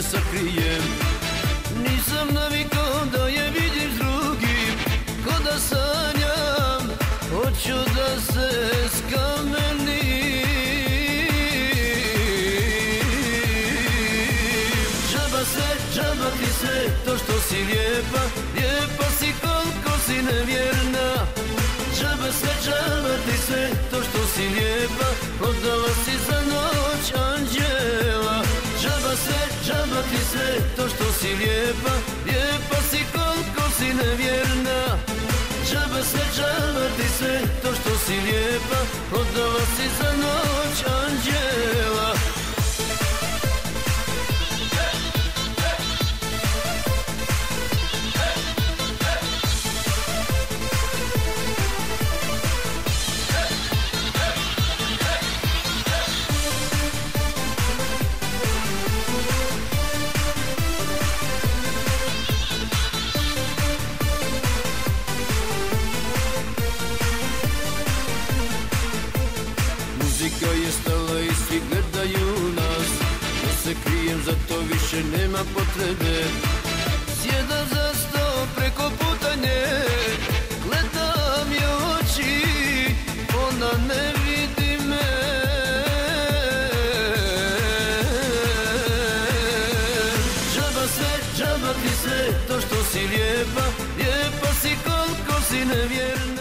sakrijem. Nisam navikao da je vidim s drugim, ko da sanjam, hoću da se skamenim. Džaba sve, džaba ti sve, to što si lijepa, lijepa si koliko si nevjerna. Džaba sve, džaba ti sve, to što si lijepa, prodala si za noć anđela. Džaba sve, džaba ti sve, to što si lijepa, lijepa si koliko si nevjerna. Džaba sve, džaba ti sve, to što si lijepa, prodala si za noć anđela. Muzika je stala i svi gledaju nas, da se krijem, zato više nema potrebe. Sjedam za sto preko puta nje, gledam je oči, ona ne vidi me. Džaba sve, džaba ti sve, to što si lijepa, lijepa si koliko si nevjerna.